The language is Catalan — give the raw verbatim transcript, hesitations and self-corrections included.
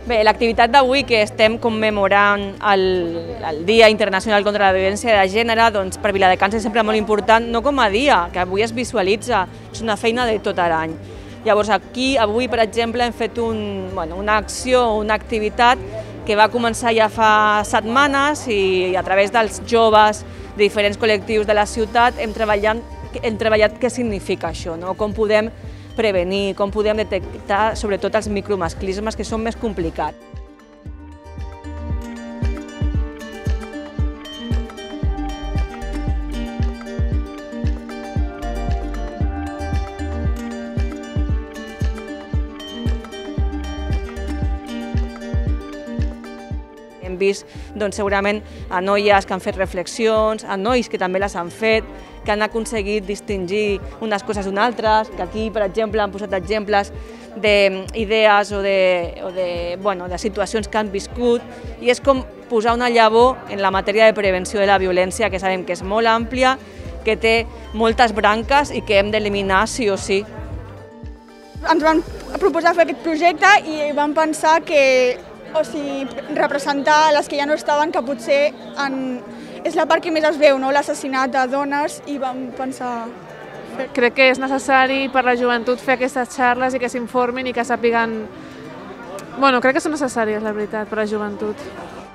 Bé, l'activitat d'avui, que estem commemorant el, el Dia Internacional contra la Violència de Gènere, doncs per Viladecans és sempre molt important, no com a dia, que avui es visualitza, és una feina de tot l'any. Llavors aquí, avui, per exemple, hem fet un, bueno, una acció, una activitat que va començar ja fa setmanes i a través dels joves de diferents col·lectius de la ciutat hem treballat, hem treballat què significa això, no? Com podem prevenir, com podem detectar sobretot els micromasclismes que són més complicats. Hem vist doncs, segurament a noies que han fet reflexions, a nois que també les han fet, que han aconseguit distingir unes coses d'unes altres, que aquí, per exemple, han posat exemples d'idees o, de, o de, bueno, de situacions que han viscut, i és com posar una llavor en la matèria de prevenció de la violència, que sabem que és molt àmplia, que té moltes branques i que hem d'eliminar sí o sí. Ens van proposar fer aquest projecte i vam pensar que o sigui, representar les que ja no estaven, que potser en, és la part que més es veu, no? L'assassinat de dones, i vam pensar... Crec que és necessari per la joventut fer aquestes xarles i que s'informin i que sàpiguen... Bueno, crec que són necessàries, la veritat, per la joventut.